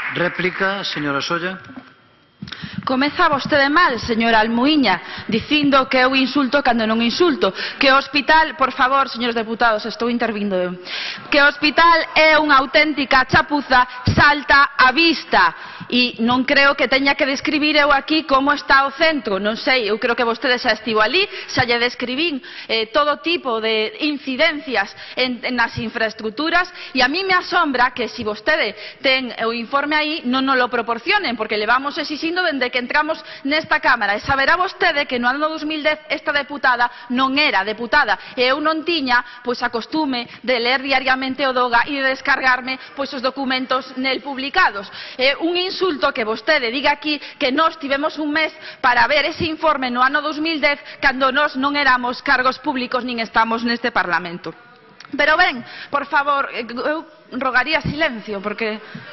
Réplica, señora Solla. Comeza vostede mal, señora Almuíña, dicindo que eu insulto cando non insulto. Que o hospital, por favor, señores deputados, estou intervindo eu, que o hospital é unha auténtica chapuza, salta á vista. E non creo que teña que describir eu aquí como está o centro, non sei, eu creo que vostede xa estivo ali, xa lle describín todo tipo de incidencias nas infraestructuras, e a mí me asombra que se vostede ten o informe aí non nos lo proporcionen, porque levamos exixindo dende que entramos nesta Cámara, e saberá vostede que no ano 2010 esta deputada non era deputada, e eu non tiña pois a costume de ler diariamente o DOGA e de descargarme pois os documentos nel publicados. É un insulto que vostede diga aquí que nós tivemos un mes para ver ese informe no ano 2010 cando nós non éramos cargos públicos nin estamos neste Parlamento. Pero ben, por favor, eu rogaría silencio, porque...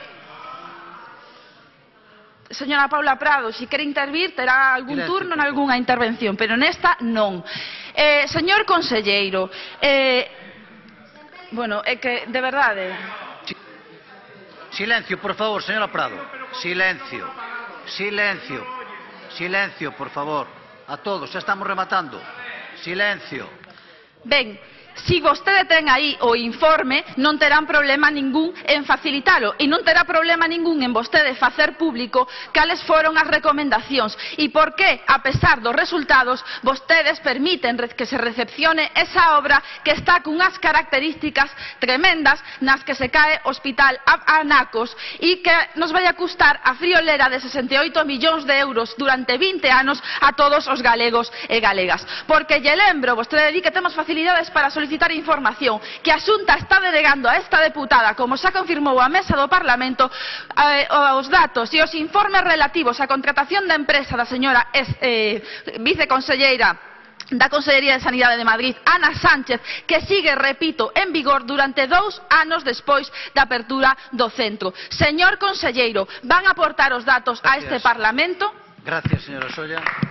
Señora Paula Prado, se quere intervir, terá algún turno en algunha intervención, pero nesta non. Señor conselleiro, bueno, é que, de verdade... Silencio, por favor, señora Prado. Silencio. Silencio. Silencio, por favor. A todos, xa estamos rematando. Silencio. Ben, se vostede ten aí o informe, non terán problema ningún en facilitalo, e non terá problema ningún en vostede facer público cales foron as recomendacións e por que, a pesar dos resultados, vostedes permiten que se recepcione esa obra que está cunhas características tremendas nas que se cae o hospital a Anacos e que nos vai a custar a friolera de 68 millóns de euros durante 20 anos a todos os galegos e galegas. Porque lle lembro, vostede di que temos facilidades para solicitar información, que a Xunta está delegando a esta deputada, como xa confirmou a mesa do Parlamento, os datos e os informes relativos á contratación da empresa da señora viceconselleira da Consellería de Sanidade de Madrid, Ana Sánchez, que sigue, repito, en vigor durante 2 anos despois da apertura do centro. Señor conselleiro, van a aportar os datos a este Parlamento? Gracias, señora Solla.